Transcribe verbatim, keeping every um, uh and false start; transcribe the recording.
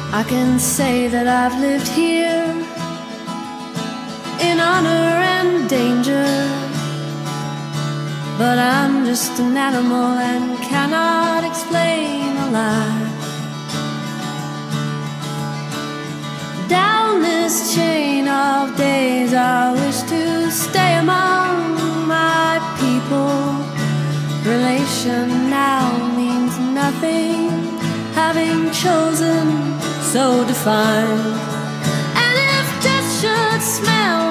I can say that I've lived here in honor and danger, but I'm just an animal and cannot explain a life. Down this chain of days I wish to stay among my people. Relation now means nothing, having chosen so defined. And if death should smell